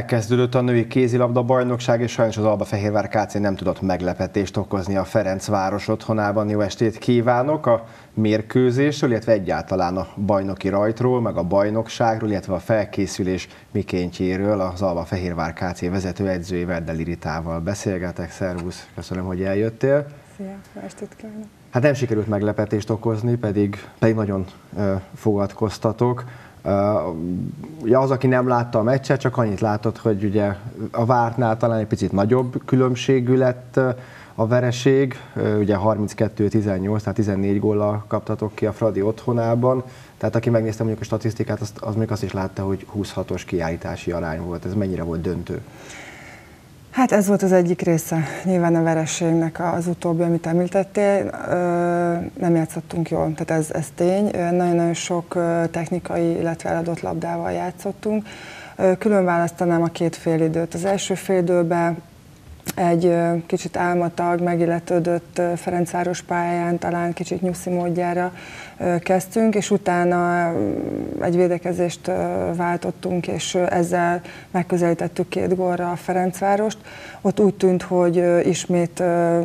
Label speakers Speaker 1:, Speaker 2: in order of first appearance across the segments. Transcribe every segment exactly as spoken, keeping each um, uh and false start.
Speaker 1: Megkezdődött a női kézilabda bajnokság, és sajnos az Albafehérvár ká cé nem tudott meglepetést okozni a Ferencváros otthonában. Jó estét kívánok! A mérkőzésről, illetve egyáltalán a bajnoki rajtról, meg a bajnokságról, illetve a felkészülés mikéntjéről az Albafehérvár ká cé vezetőedzőjével, Deli Ritával beszélgetek. Szervusz, köszönöm, hogy eljöttél.
Speaker 2: Szia, jó estét kívánok!
Speaker 1: Hát nem sikerült meglepetést okozni, pedig, pedig nagyon uh, fogadkoztatok. Uh, az, aki nem látta a meccset, csak annyit látott, hogy ugye a vártnál talán egy picit nagyobb különbségű lett a vereség, uh, ugye harminckettő tizennyolc, tehát tizennégy góllal kaptatok ki a Fradi otthonában, tehát aki megnézte mondjuk a statisztikát, az, az még azt is látta, hogy huszonhatos kiállítási arány volt. Ez mennyire volt döntő?
Speaker 2: Hát ez volt az egyik része nyilván a vereségnek, az utóbbi, amit említettél. Nem játszottunk jól, tehát ez, ez tény. Nagyon-nagyon sok technikai, illetve eladott labdával játszottunk. Külön választanám a két félidőt. Az első félidőben egy kicsit álmatag, megilletődött Ferencváros pályán, talán kicsit nyuszi módjára kezdtünk, és utána egy védekezést váltottunk, és ezzel megközelítettük két gólra a Ferencvárost. Ott úgy tűnt, hogy ismét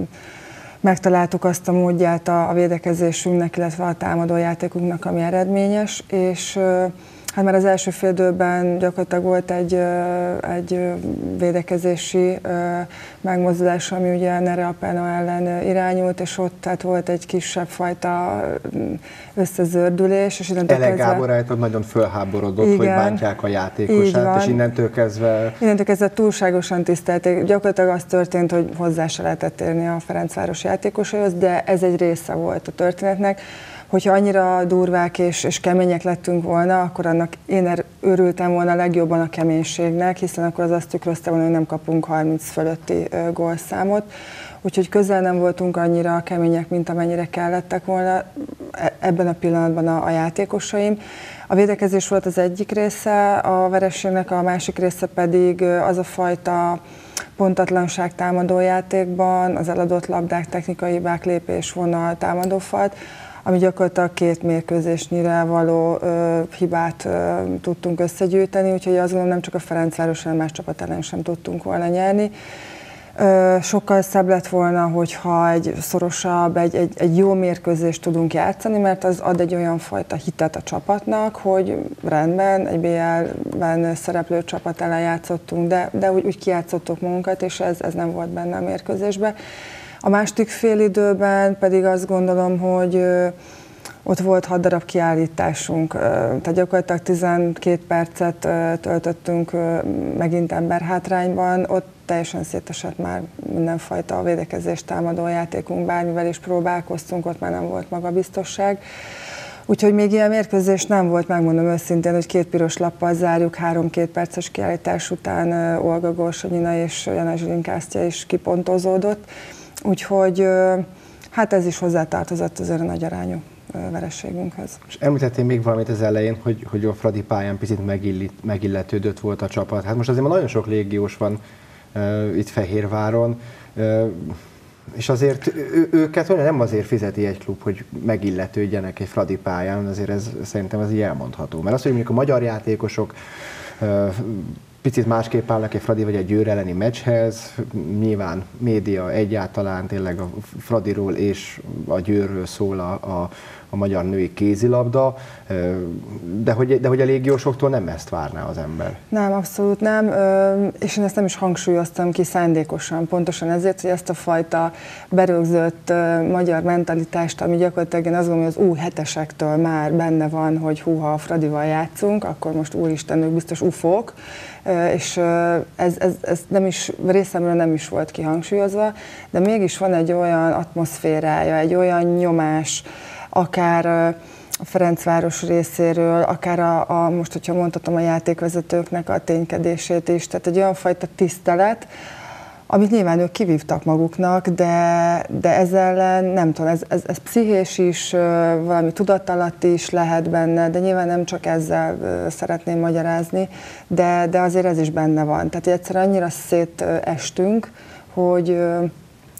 Speaker 2: megtaláltuk azt a módját a védekezésünknek, illetve a támadójátékunknak, ami eredményes, és hát már az első félidőben gyakorlatilag volt egy, egy védekezési megmozdulás, ami ugye Nere Apena ellen irányult, és ott tehát volt egy kisebb fajta összezördülés. És
Speaker 1: Ele Gábor állított nagyon fölháborodott, igen, hogy bántják a játékosát, és innentől kezdve...
Speaker 2: Innentől kezdve túlságosan tisztelték. Gyakorlatilag az történt, hogy hozzá se lehetett érni a Ferencváros játékosaihoz, de ez egy része volt a történetnek. Hogyha annyira durvák és, és kemények lettünk volna, akkor annak én örültem volna legjobban a keménységnek, hiszen akkor az azt tükrözte volna, hogy nem kapunk harminc fölötti gólszámot. Úgyhogy közel nem voltunk annyira kemények, mint amennyire kellettek volna ebben a pillanatban a, a játékosaim. A védekezés volt az egyik része a vereségnek, a másik része pedig az a fajta pontatlanság támadójátékban, az eladott labdák, technikai hibák, lépésvonal, támadófalt, ami gyakorlatilag két mérkőzésnyire való ö, hibát ö, tudtunk összegyűjteni, úgyhogy azt gondolom, nem csak a Ferencváros, hanem más csapat ellen sem tudtunk volna nyerni. Ö, sokkal szebb lett volna, hogyha egy szorosabb, egy, egy, egy jó mérkőzést tudunk játszani, mert az ad egy olyan fajta hitet a csapatnak, hogy rendben, egy bé el-ben szereplő csapat ellen játszottunk, de, de úgy, úgy kijátszottuk magunkat, és ez, ez nem volt benne a mérkőzésben. A második félidőben pedig azt gondolom, hogy ott volt hat darab kiállításunk, tehát gyakorlatilag tizenkét percet töltöttünk megint emberhátrányban, ott teljesen szétesett már mindenfajta védekezés, támadójátékunk, bármivel is próbálkoztunk, ott már nem volt magabiztosság. Úgyhogy még ilyen mérkőzés nem volt, megmondom őszintén, hogy két piros lappal zárjuk, három két perces kiállítás után Olga Gorsonyina és Jana Zsilinkásztya is kipontozódott. Úgyhogy hát ez is hozzátartozott azért a nagy arányú vereségünkhöz.
Speaker 1: És említettél még valamit az elején, hogy, hogy a Fradi pályán picit megillit, megilletődött volt a csapat. Hát most azért már nagyon sok légiós van uh, itt Fehérváron, uh, és azért ő, őket nem azért fizeti egy klub, hogy megilletődjenek egy Fradi pályán, azért ez, szerintem ez így elmondható. Mert az, hogy mondjuk a magyar játékosok uh, picit másképp állnak egy Fradi vagy egy Győr elleni meccshez, nyilván média egyáltalán tényleg a Fradiról és a Győrről szól a, a, a magyar női kézilabda, de hogy, de hogy a légiósoktól nem ezt várná az ember.
Speaker 2: Nem, abszolút nem, és én ezt nem is hangsúlyoztam ki szándékosan, pontosan ezért, hogy ezt a fajta berögzött magyar mentalitást, ami gyakorlatilag én azt gondolom, hogy az U hetesektől már benne van, hogy hú, ha a Fradival játszunk, akkor most úristen, ők biztos ufók, és ez, ez, ez nem is, részemről nem is volt kihangsúlyozva, de mégis van egy olyan atmoszférája, egy olyan nyomás, akár a Ferencváros részéről, akár a, a most, hogyha mondhatom, a játékvezetőknek a ténykedését is, tehát egy olyan fajta tisztelet, amit nyilván ők kivívtak maguknak, de, de ezzel nem tudom, ez, ez, ez pszichés is, valami tudatalatt is lehet benne, de nyilván nem csak ezzel szeretném magyarázni, de, de azért ez is benne van. Tehát egyszerűen annyira szétestünk, hogy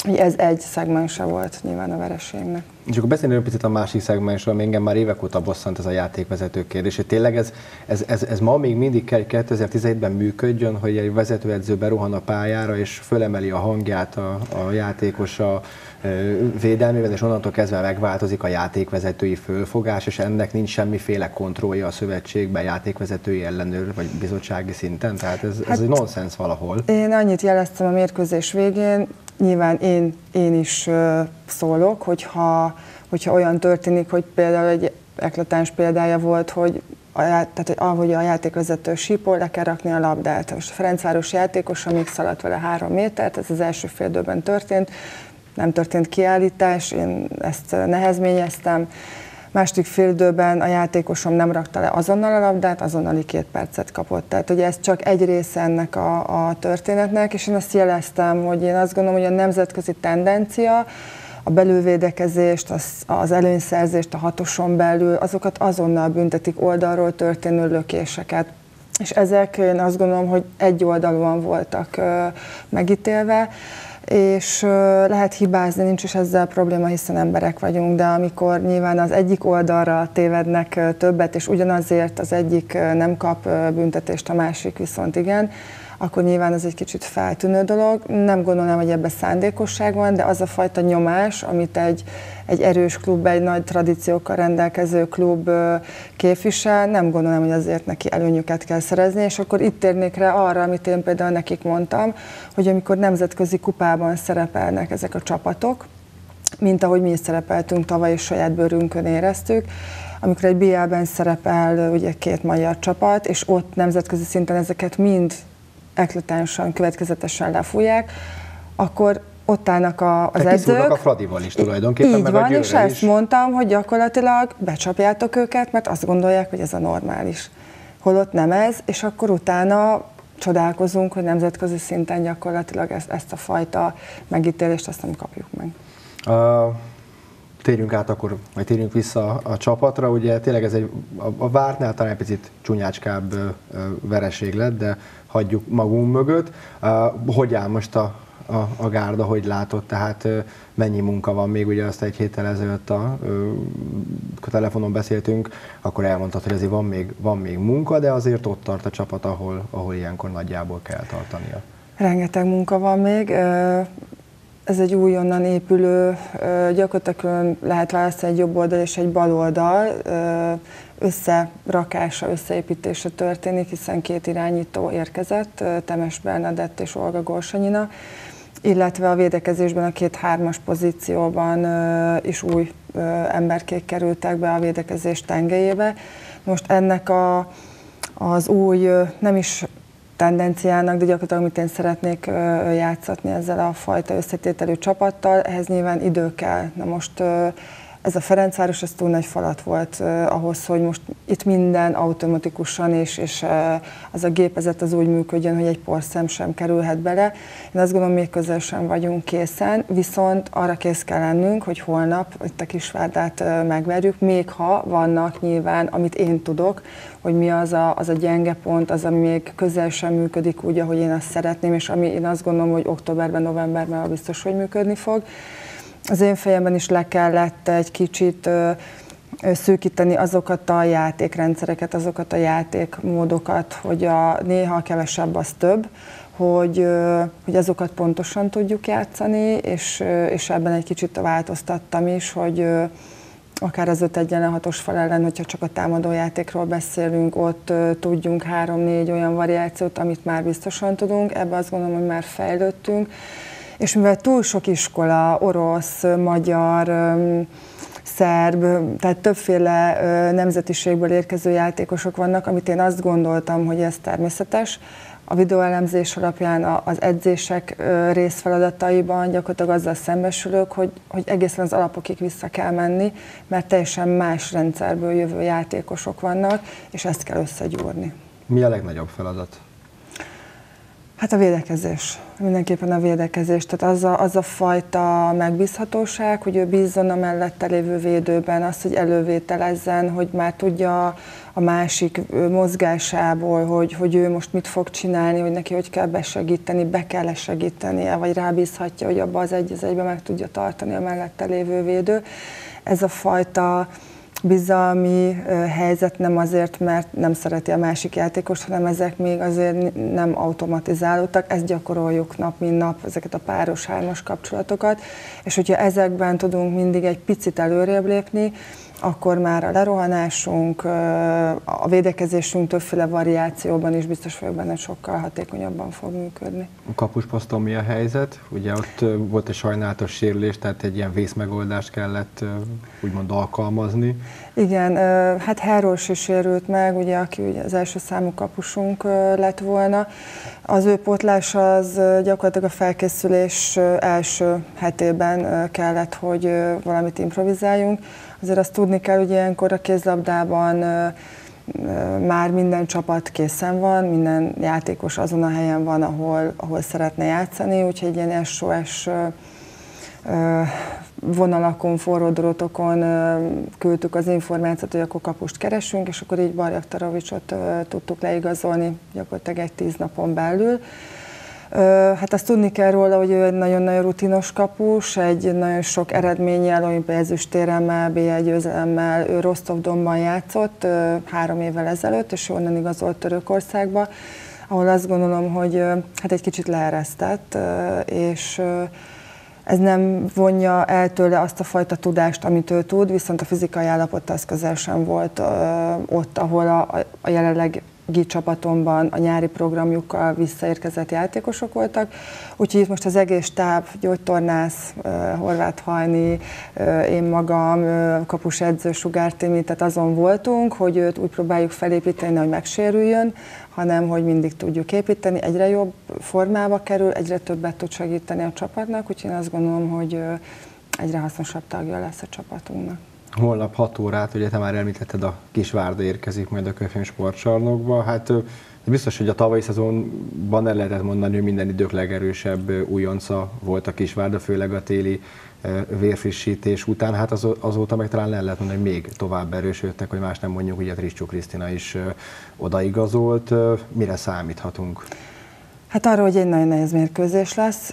Speaker 2: ez egy szegmense volt nyilván a vereségnek.
Speaker 1: És akkor beszélni picit a másik szegmensről, ami engem már évek óta bosszant ez a játékvezető kérdés. Hogy tényleg ez, ez, ez, ez ma még mindig kell, hogy kétezer-tizenhétben működjön, hogy egy vezetőedző berohan a pályára, és fölemeli a hangját a, a játékos a védelmében, és onnantól kezdve megváltozik a játékvezetői fölfogás, és ennek nincs semmiféle kontrollja a szövetségben, játékvezetői ellenőr vagy bizottsági szinten, tehát ez, hát ez egy nonsens valahol.
Speaker 2: Én annyit jeleztem a mérkőzés végén, nyilván én, én is uh, szólok, hogyha, hogyha olyan történik, hogy például egy eklatáns példája volt, hogy a, tehát, hogy ahogy a játékvezető sípol, le kell rakni a labdát. Most a Ferencváros játékos, amíg szaladt vele három métert, ez az első fél időben történt, nem történt kiállítás, én ezt nehezményeztem. Második fél időben a játékosom nem rakta le azonnal a labdát, azonnali két percet kapott. Tehát ugye ez csak egy része ennek a, a történetnek, és én azt jeleztem, hogy én azt gondolom, hogy a nemzetközi tendencia, a belülvédekezést, az, az előnyszerzést a hatoson belül, azokat azonnal büntetik, oldalról történő lökéseket. És ezek én azt gondolom, hogy egyoldalúan voltak uh, megítélve, és uh, lehet hibázni, nincs is ezzel probléma, hiszen emberek vagyunk, de amikor nyilván az egyik oldalra tévednek uh, többet, és ugyanazért az egyik uh, nem kap uh, büntetést, a másik viszont igen, akkor nyilván ez egy kicsit feltűnő dolog. Nem gondolom, hogy ebben szándékosság van, de az a fajta nyomás, amit egy, egy erős klub, egy nagy tradíciókkal rendelkező klub képvisel, nem gondolom, hogy azért neki előnyöket kell szerezni, és akkor itt térnék rá arra, amit én például nekik mondtam, hogy amikor nemzetközi kupában szerepelnek ezek a csapatok, mint ahogy mi is szerepeltünk tavaly, és saját bőrünkön éreztük, amikor egy bé el-ben szerepel ugye két magyar csapat, és ott nemzetközi szinten ezeket mind eklatánsan, következetesen lefújják, akkor ott állnak a, az edzők.
Speaker 1: a Fradival is tulajdonképpen,
Speaker 2: így
Speaker 1: meg
Speaker 2: van,
Speaker 1: a
Speaker 2: és ezt
Speaker 1: is.
Speaker 2: mondtam, hogy gyakorlatilag becsapjátok őket, mert azt gondolják, hogy ez a normális. Holott nem ez, és akkor utána csodálkozunk, hogy nemzetközi szinten gyakorlatilag ezt, ezt a fajta megítélést azt nem kapjuk meg.
Speaker 1: Uh, térjünk át akkor, vagy térjünk vissza a, a csapatra. Ugye tényleg ez egy, a, a vártnál talán egy picit csúnyácskább uh, vereség lett, de hagyjuk magunk mögött. Uh, hogy áll most a, a, a gárda, hogy látod, tehát uh, mennyi munka van még, ugye azt egy héttel ezelőtt a, uh, a telefonon beszéltünk, akkor elmondtad, hogy azért van még, van még munka, de azért ott tart a csapat, ahol, ahol ilyenkor nagyjából kell tartania.
Speaker 2: Rengeteg munka van még. Ez egy újonnan épülő, gyakorlatilag lehet választani egy jobb oldal és egy bal oldal, összerakása, összeépítése történik, hiszen két irányító érkezett, Temes Bernadett és Olga Gorsanyina, illetve a védekezésben a két hármas pozícióban is új emberkék kerültek be a védekezés tengelyébe. Most ennek a, az új, nem is tendenciának, de gyakorlatilag amit én szeretnék játszatni ezzel a fajta összetételű csapattal, ehhez nyilván idő kell. Na most ez a Ferencváros, ez túl nagy falat volt ahhoz, hogy most itt minden automatikusan, és, és az a gépezet az úgy működjön, hogy egy porszem sem kerülhet bele. Én azt gondolom, még közel sem vagyunk készen, viszont arra kész kell lennünk, hogy holnap itt a Kisvárdát megverjük, még ha vannak nyilván, amit én tudok, hogy mi az a, az a gyenge pont, az, ami még közel sem működik úgy, ahogy én azt szeretném, és ami én azt gondolom, hogy októberben, novemberben biztos, hogy működni fog. Az én fejemben is le kellett egy kicsit ö, ö, szűkíteni azokat a játékrendszereket, azokat a játékmódokat, hogy a néha kevesebb az több, hogy, ö, hogy azokat pontosan tudjuk játszani, és, ö, és ebben egy kicsit változtattam is, hogy ö, akár az öt egyenlen hatos fal ellen, hogyha csak a támadójátékról beszélünk, ott ö, tudjunk három-négy olyan variációt, amit már biztosan tudunk, ebben azt gondolom, hogy már fejlődtünk. És mivel túl sok iskola, orosz, magyar, szerb, tehát többféle nemzetiségből érkező játékosok vannak, amit én azt gondoltam, hogy ez természetes. A videóelemzés alapján az edzések részfeladataiban gyakorlatilag azzal szembesülök, hogy, hogy egészen az alapokig vissza kell menni, mert teljesen más rendszerből jövő játékosok vannak, és ezt kell összegyúrni.
Speaker 1: Mi a legnagyobb feladat?
Speaker 2: Hát a védekezés. Mindenképpen a védekezés. Tehát az a, az a fajta megbízhatóság, hogy ő bízzon a mellette lévő védőben, az, hogy elővételezzen, hogy már tudja a másik mozgásából, hogy, hogy ő most mit fog csinálni, hogy neki hogy kell besegíteni, be kell segítenie, vagy rábízhatja, hogy abba az egy az egyben meg tudja tartani a mellette lévő védő. Ez a fajta bizalmi helyzet nem azért, mert nem szereti a másik játékost, hanem ezek még azért nem automatizálódtak, ezt gyakoroljuk nap, mint nap, ezeket a páros, hármas kapcsolatokat, és hogyha ezekben tudunk mindig egy picit előrébb lépni, akkor már a lerohanásunk, a védekezésünk többféle variációban is biztos vagyok benne, sokkal hatékonyabban fog működni.
Speaker 1: A kapusposzton mi a helyzet? Ugye ott volt egy sajnálatos sérülés, tehát egy ilyen vészmegoldást kellett úgymond alkalmazni.
Speaker 2: Igen, hát Herols is sérült meg, ugye, aki ugye az első számú kapusunk lett volna. Az ő pótlása az gyakorlatilag a felkészülés első hetében kellett, hogy valamit improvizáljunk. Azért azt tudni kell, hogy ilyenkor a kézlabdában már minden csapat készen van, minden játékos azon a helyen van, ahol, ahol szeretne játszani, úgyhogy egy ilyen es o es vonalakon, forró drótokon küldtük az információt, hogy akkor kapust keresünk, és akkor így Barjaktarovicsot tudtuk leigazolni gyakorlatilag egy tíz napon belül. Hát azt tudni kell róla, hogy ő egy nagyon-nagyon rutinos kapus, egy nagyon sok eredménnyel, olimpiai ezüstéremmel, bé egy győzelemmel, ő Rostov-Donban játszott három évvel ezelőtt, és onnan igazolt Törökországba, ahol azt gondolom, hogy hát egy kicsit leeresztett, és ez nem vonja el tőle azt a fajta tudást, amit ő tud, viszont a fizikai állapota az közel sem volt ott, ahol a, a jelenleg csapatomban a nyári programjukkal visszaérkezett játékosok voltak, úgyhogy itt most az egész stáb, gyógytornász, Horváth Hajni, én magam, kapusedző, Sugár Timi, tehát azon voltunk, hogy őt úgy próbáljuk felépíteni, hogy megsérüljön, hanem hogy mindig tudjuk építeni, egyre jobb formába kerül, egyre többet tud segíteni a csapatnak, úgyhogy én azt gondolom, hogy egyre hasznosabb tagja lesz a csapatunknak.
Speaker 1: Holnap hat órát, ugye te már említetted, a Kisvárda érkezik majd a Közfilm sportcsarnokba. Hát biztos, hogy a tavalyi szezonban el lehetett mondani, hogy minden idők legerősebb újonca volt a Kisvárda, főleg a téli vérfrissítés után. Hát az, azóta meg talán el lehet mondani, hogy még tovább erősödtek, hogy más nem mondjuk, ugye Triscsó Krisztina is odaigazolt. Mire számíthatunk?
Speaker 2: Hát arra, hogy egy nagyon nehéz mérkőzés lesz.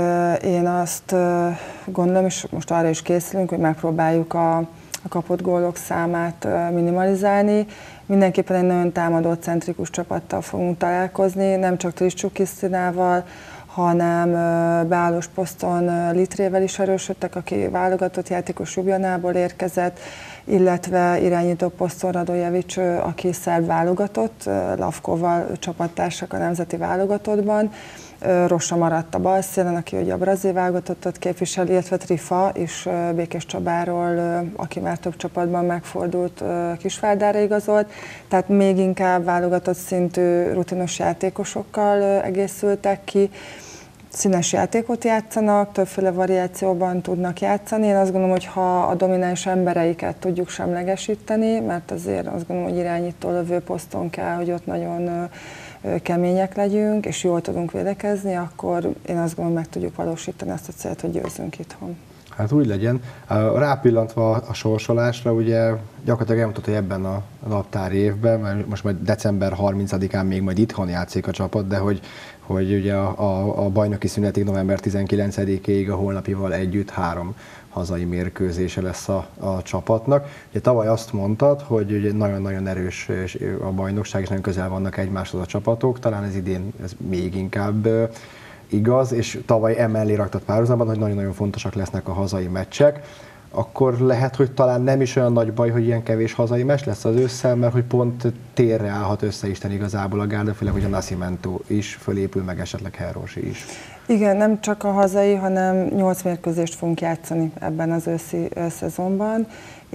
Speaker 2: Én azt gondolom, és most arra is készülünk, hogy megpróbáljuk a, a kapott gólok számát minimalizálni. Mindenképpen egy nagyon támadócentrikus csapattal fogunk találkozni, nem csak Triscsó Krisztinával, hanem beállós poszton Litrével is erősödtek, aki válogatott játékos Ljubljanából érkezett, illetve irányító poszton Radojevics, aki szerb válogatott, Lavkovval csapattársak a nemzeti válogatottban. Rossa maradt a bal szélen, aki ugye a brazil válogatottat képviseli, illetve Trifa is Békés Csabáról, aki már több csapatban megfordult, Kisvárdára igazolt. Tehát még inkább válogatott szintű rutinos játékosokkal egészültek ki. Színes játékot játszanak, többféle variációban tudnak játszani. Én azt gondolom, hogy ha a domináns embereiket tudjuk semlegesíteni, mert azért azt gondolom, hogy irányító lövő poszton kell, hogy ott nagyon kemények legyünk, és jól tudunk védekezni, akkor én azt gondolom, meg tudjuk valósítani azt a célt, hogy győzzünk itthon.
Speaker 1: Hát úgy legyen. Rápillantva a sorsolásra, ugye gyakorlatilag elmondható, hogy ebben a naptári évben, mert most majd december harmincadikán még majd itthon játszik a csapat, de hogy, hogy ugye a, a, a bajnoki szünetig november tizenkilencedikéig a holnapival együtt három hazai mérkőzése lesz a, a csapatnak. Ugye tavaly azt mondtad, hogy ugye nagyon-nagyon erős a bajnokság, és nagyon közel vannak egymáshoz a csapatok, talán ez idén ez még inkább igaz, és tavaly emellé raktad párhuzamban, hogy nagyon-nagyon fontosak lesznek a hazai meccsek, akkor lehet, hogy talán nem is olyan nagy baj, hogy ilyen kevés hazai meccs lesz az ősszel, mert hogy pont térre állhat össze Isten igazából a gárda, főleg, hogy a Nascimento is fölépül, meg esetleg Herrosi is. Igen, nem csak a hazai, hanem nyolc mérkőzést fogunk játszani ebben az őszi szezonban,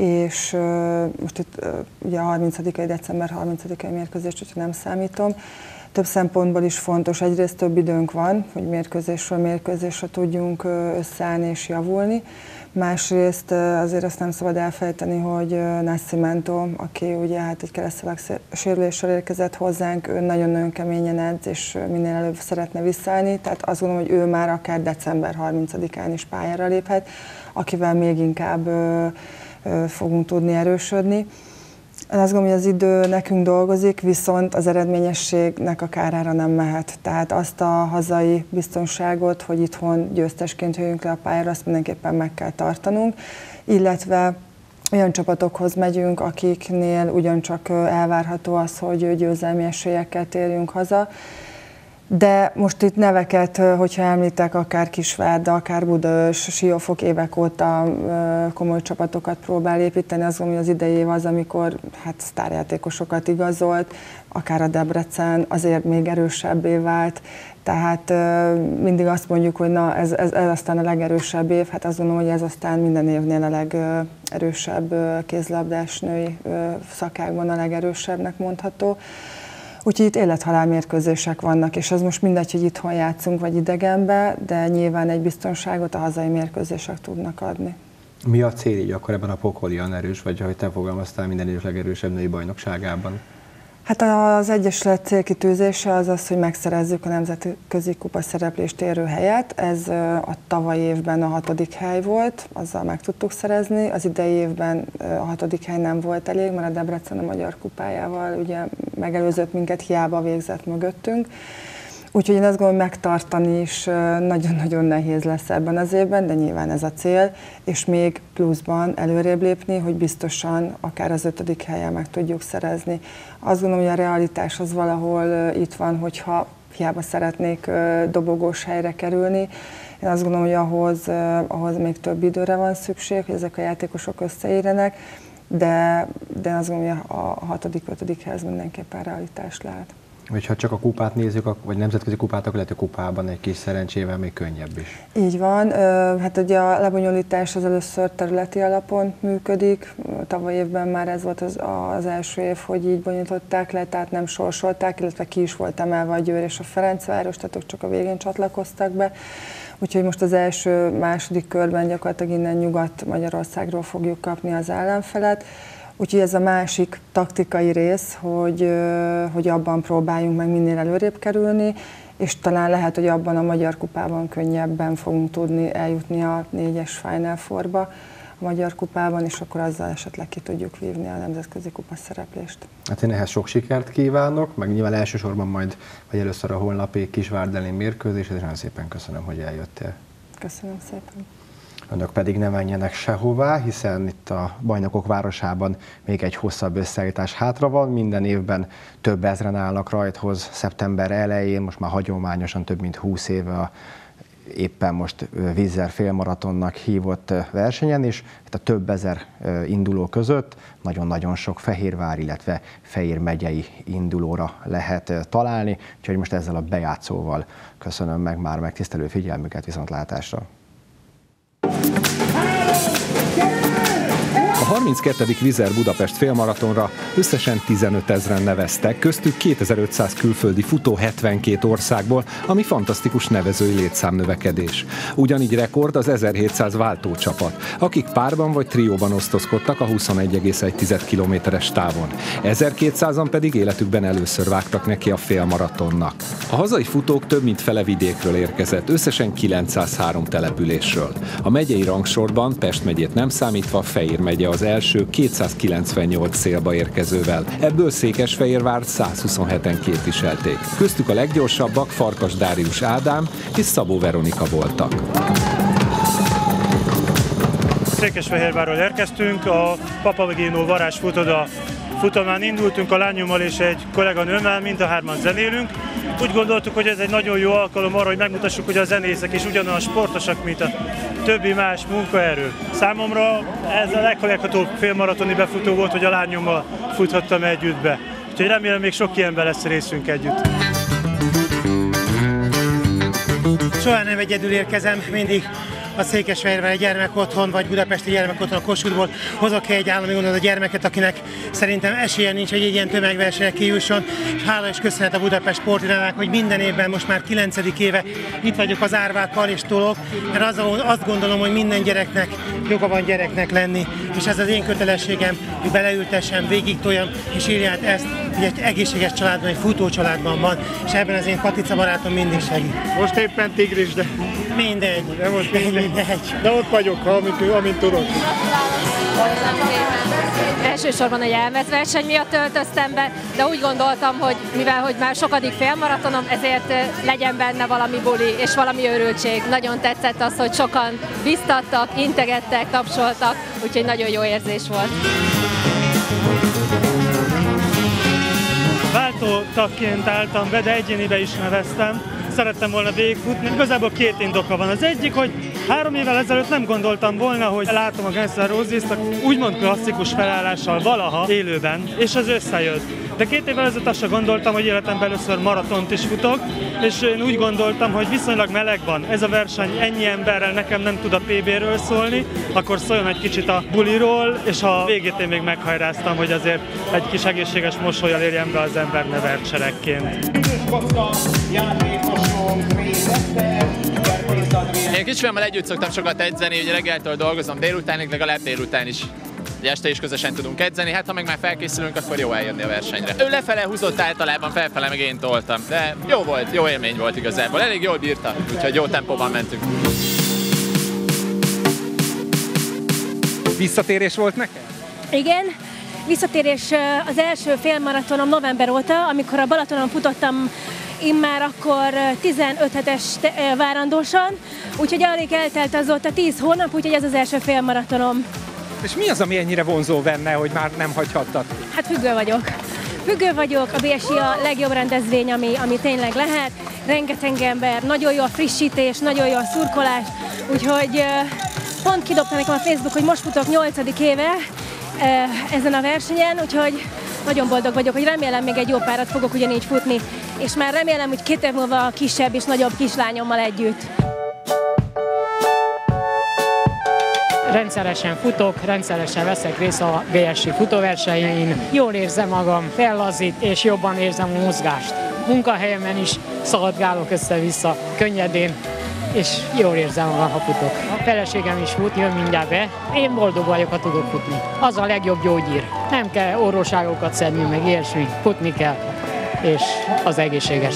Speaker 1: és uh, most itt uh, ugye a harmincadikai december harmincadikai mérkőzést, hogyha nem számítom,
Speaker 2: több szempontból is fontos. Egyrészt több időnk van, hogy mérkőzésről mérkőzésre tudjunk összeállni és javulni. Másrészt azért azt nem szabad elfelejteni, hogy Nascimento, aki ugye hát egy keresztszalag sérüléssel érkezett hozzánk, ő nagyon-nagyon keményen edz, és minél előbb szeretne visszaállni, tehát azt gondolom, hogy ő már akár december harmincadikán is pályára léphet, akivel még inkább ö, ö, fogunk tudni erősödni. Én azt gondolom, hogy az idő nekünk dolgozik, viszont az eredményességnek a kárára nem mehet. Tehát azt a hazai biztonságot, hogy itthon győztesként jöjjünk le a pályára, azt mindenképpen meg kell tartanunk, illetve olyan csapatokhoz megyünk, akiknél ugyancsak elvárható az, hogy győzelmi esélyekkel térjünk haza. De most itt neveket, hogyha említek, akár Kisvárda, akár Budaörs, Siófok évek óta komoly csapatokat próbál építeni. Azt gondolom, hogy az idei év az, amikor hát sztárjátékosokat igazolt, akár a Debrecen azért még erősebbé vált. Tehát mindig azt mondjuk, hogy na ez, ez, ez aztán a legerősebb év, hát azt gondolom, hogy ez aztán minden évnél a legerősebb kézlabdás női szakákban a legerősebbnek mondható. Úgyhogy itt élethalál mérkőzések vannak, és az most mindegy, hogy itthon játszunk, vagy idegenbe, de nyilván egy biztonságot a hazai mérkőzések tudnak adni.
Speaker 1: Mi a cél így akkor ebben a pokoli olyan erős, vagy ahogy te fogalmaztál, minden idős legerősebb női bajnokságában?
Speaker 2: Hát az Egyesület célkitűzése az az, hogy megszerezzük a nemzetközi kupa szereplést érő helyet. Ez a tavalyi évben a hatodik hely volt, azzal meg tudtuk szerezni. Az idei évben a hatodik hely nem volt elég, mert a Debrecen a magyar kupájával ugye megelőzött minket, hiába végzett mögöttünk. Úgyhogy én azt gondolom, hogy megtartani is nagyon-nagyon nehéz lesz ebben az évben, de nyilván ez a cél, és még pluszban előrébb lépni, hogy biztosan akár az ötödik helyen meg tudjuk szerezni. Azt gondolom, hogy a realitás az valahol itt van, hogyha hiába szeretnék dobogós helyre kerülni. Én azt gondolom, hogy ahhoz, ahhoz még több időre van szükség, hogy ezek a játékosok összeérjenek, de, de azt gondolom, hogy a hatodik, ötödik hely mindenképpen realitás lehet.
Speaker 1: Vagy ha csak a kupát nézzük, vagy nemzetközi kupát, akkor lehet, a kupában egy kis szerencsével még könnyebb is.
Speaker 2: Így van. Hát ugye a lebonyolítás az először területi alapon működik. Tavaly évben már ez volt az, az első év, hogy így bonyolították le, tehát nem sorsolták, illetve ki is volt emelve a Győr és a Ferencváros, tehát ők csak a végén csatlakoztak be. Úgyhogy most az első, második körben gyakorlatilag innen Nyugat-Magyarországról fogjuk kapni az ellenfelet. Úgyhogy ez a másik taktikai rész, hogy, hogy abban próbáljunk meg minél előrébb kerülni, és talán lehet, hogy abban a Magyar Kupában könnyebben fogunk tudni eljutni a négyes Final Fourba a Magyar Kupában, és akkor azzal esetleg ki tudjuk vívni a nemzetközi kupa szereplést. Hát
Speaker 1: én ehhez sok sikert kívánok, meg nyilván elsősorban majd, vagy először a holnapi Kisvárda elleni mérkőzés, és nagyon szépen köszönöm, hogy eljöttél.
Speaker 2: Köszönöm szépen.
Speaker 1: Önök pedig ne menjenek sehová, hiszen itt a Bajnokok városában még egy hosszabb összeállítás hátra van. Minden évben több ezren állnak rajthoz szeptember elején, most már hagyományosan több mint húsz éve a éppen most Vízzer félmaratonnak hívott versenyen, és itt a több ezer induló között nagyon-nagyon sok Fehérvár, illetve Fejér megyei indulóra lehet találni, úgyhogy most ezzel a bejátszóval köszönöm meg már megtisztelő figyelmüket, viszontlátásra!
Speaker 3: A harminckettedik Vízzer Budapest félmaratonra összesen tizenöt ezren neveztek, köztük kétezer-ötszáz külföldi futó hetvenkét országból, ami fantasztikus nevezői létszámnövekedés. Ugyanígy rekord az ezerhétszáz váltócsapat, akik párban vagy trióban osztozkodtak a huszonegy egész egy kilométeres távon. ezerkétszázan pedig életükben először vágtak neki a félmaratonnak. A hazai futók több mint fele vidékről érkezett, összesen kilencszázhárom településről. A megyei rangsorban Pest megyét nem számítva Fejér megye az első kétszázkilencvennyolc célba érkezővel. Ebből Székesfehérvárt százhuszonheten képviselték. Köztük a leggyorsabbak Farkas Dárius Ádám és Szabó Veronika voltak.
Speaker 4: Székesfehérvárról érkeztünk, a Papagéno varázsfutoda futamán indultunk a lányommal és egy kolléganőmmel, mind a hárman zenélünk. Úgy gondoltuk, hogy ez egy nagyon jó alkalom arra, hogy megmutassuk, hogy a zenészek is ugyanolyan sportosak, mint a többi más munkaerő. Számomra ez a leghaleghatóbb félmaratoni befutó volt, hogy a lányommal futhattam együtt be. Úgyhogy remélem, még sok ilyenben lesz részünk együtt.
Speaker 5: Soha nem egyedül érkezem, mindig a Székesfehérvári gyermekotthon, vagy budapesti gyermekotthon a Kossuthból hozok ki egy állami gondot a gyermeket, akinek szerintem esélye nincs, hogy egy ilyen tömegversenyre kijusson. És hála és köszönet a Budapest Sportirának, hogy minden évben most már kilencedik éve itt vagyok az árvákkal és tolok, mert az, azt gondolom, hogy minden gyereknek joga van gyereknek lenni, és ez az én kötelességem, hogy beleültessem, végig toljam, és írját ezt, hogy egy egészséges családban, egy futó családban van, és ebben az én Katica barátom mindig segít.
Speaker 6: Most éppen tigris, de
Speaker 5: mindegy.
Speaker 6: De most mindegy.
Speaker 5: mindegy.
Speaker 6: De ott vagyok, amint, amint tudok.
Speaker 7: Elsősorban a jelmezverseny miatt töltöztem be, de úgy gondoltam, hogy mivel hogy már sokadik félmaratonom, ezért legyen benne valami buli és valami örültség. Nagyon tetszett az, hogy sokan biztattak, integettek, tapsoltak, úgyhogy nagyon jó érzés volt.
Speaker 4: Váltó tagként álltam be, de egyénibe is neveztem. Szerettem volna végigfutni. Igazából két indoka van. Az egyik, hogy három évvel ezelőtt nem gondoltam volna, hogy látom a Guns N' Roses-t úgymond klasszikus felállással valaha élőben, és az összejött. De két évvel ezelőtt azt sem gondoltam, hogy életemben először maratont is futok, és én úgy gondoltam, hogy viszonylag meleg van. Ez a verseny ennyi emberrel nekem nem tud a pé bé-ről szólni, akkor szóljon egy kicsit a buliról, és a végét én még meghajráztam, hogy azért egy kis egészséges mosollyal érjen be az ember nevercserekként.
Speaker 8: Én kisfiammal együtt szoktam sokat edzeni, hogy reggeltől dolgozom délutánig, legalább délután is. Este is közösen tudunk edzeni, hát ha meg már felkészülünk, akkor jó eljönni a versenyre. Ő lefele húzott általában, felfele meg én toltam, de jó volt, jó élmény volt igazából, elég jól bírta, úgyhogy jó tempóban mentünk.
Speaker 3: Visszatérés volt neked?
Speaker 9: Igen, visszatérés az első félmaratonom november óta, amikor a Balatonon futottam immár akkor tizenöt hetes várandósan, úgyhogy alig eltelt azóta tíz hónap, úgyhogy ez az első félmaratonom.
Speaker 3: És mi az, ami ennyire vonzó benne, hogy már nem hagyhattad?
Speaker 9: Hát függő vagyok. Függő vagyok, a bé es i a legjobb rendezvény, ami, ami tényleg lehet. Rengeteg ember, nagyon jó a frissítés, nagyon jó a szurkolás, úgyhogy pont kidobta nekem a Facebook, hogy most futok nyolcadik éve ezen a versenyen, úgyhogy nagyon boldog vagyok, hogy remélem még egy jó párat fogok ugyanígy futni, és már remélem, hogy két év múlva a kisebb és nagyobb kislányommal együtt.
Speaker 10: Rendszeresen futok, rendszeresen veszek részt a bé es i futóversenyein. Jól érzem magam, fellazít és jobban érzem a mozgást. Munkahelyemen is szaladgálok össze-vissza könnyedén, és jól érzem magam, ha futok. A feleségem is fut, jön mindjárt be. Én boldog vagyok, ha tudok futni. Az a legjobb gyógyír. Nem kell orvoságokat szedni, meg ilyesmi. Futni kell, és az egészséges.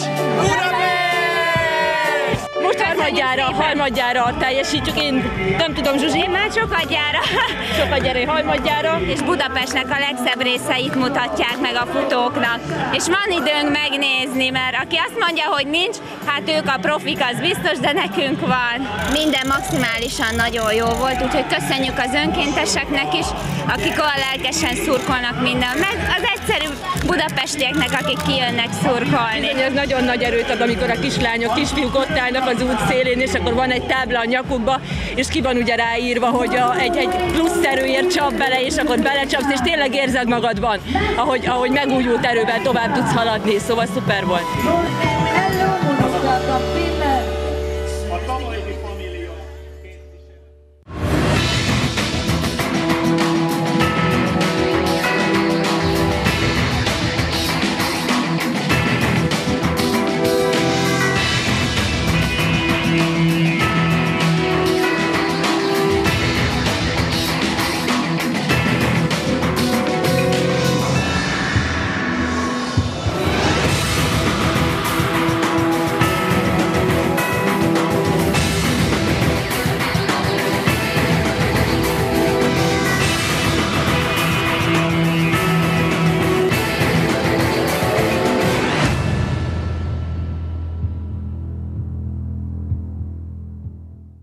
Speaker 11: Most harmadjára, harmadjára teljesítjük, én nem tudom, Zsuzsi.
Speaker 12: Én már sokadjára.
Speaker 11: Sokadjára, én harmadjára.
Speaker 12: És Budapestnek a legszebb részeit mutatják meg a futóknak. És van időnk megnézni, mert aki azt mondja, hogy nincs, hát ők a profik, az biztos, de nekünk van. Minden maximálisan nagyon jó volt, úgyhogy köszönjük az önkénteseknek is, akik olyan lelkesen szurkolnak minden, meg az egyszerű budapestieknek, akik kijönnek szurkolni.
Speaker 11: Ez nagyon nagy erőt ad, amikor a kislányok, kisfiúk ott állnak az út szélén, és akkor van egy tábla a nyakukba, és ki van ugye ráírva, hogy a, egy, egy plusz erőért csap bele, és akkor belecsapsz, és tényleg érzed magadban, ahogy, ahogy megújult erővel tovább tudsz haladni, szóval szuper volt.